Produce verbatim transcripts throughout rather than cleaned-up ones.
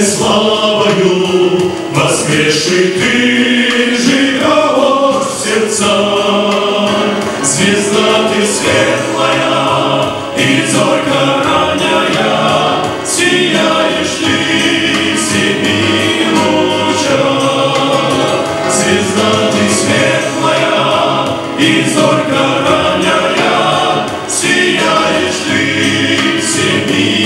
славою воскресший Ты живешь в сердцах. Звезда Ты светлая и зорька ранняя, сияешь Ты в семи лучах. Звезда Ты светлая и зорька ранняя, сияешь Ты в семи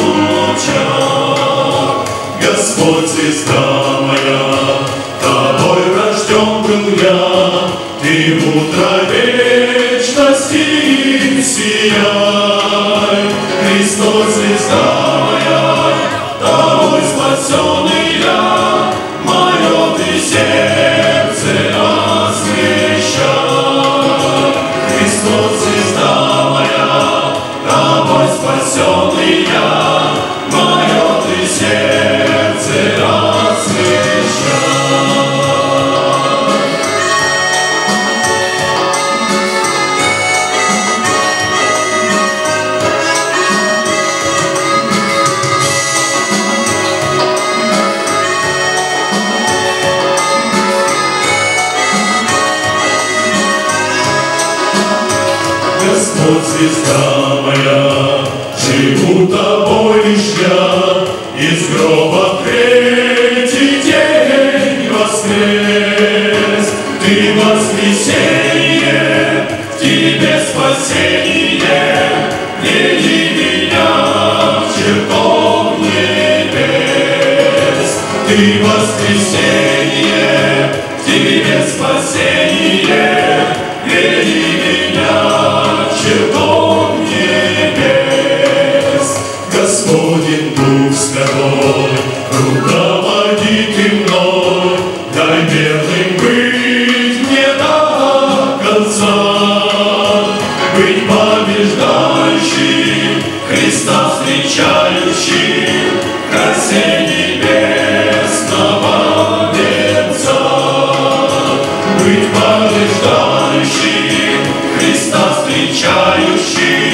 лучах. Господь, звезда моя, Тобой рожден был я, Ты в утро вечности сияй. Христос, звезда моя, Тобой спасенный я, мое Ты сердце освещай. Христос, звезда моя, Тобой спасенный я, мое Ты сердце освещай. Господь, звезда моя, живу Тобой лишь я, из гроба в третий день воскрес. Ты воскресенье, в Тебе спасение, веди меня в чертог небес. Ты воскресенье, в Тебе спасение, веди меня в чертог небес. Господень Дух Святой, руководи Ты мной, дай верным быть мне до конца, быть побеждающим, Христа встречающим, в красе небесного венца. Быть побеждающим, Христа встречающим,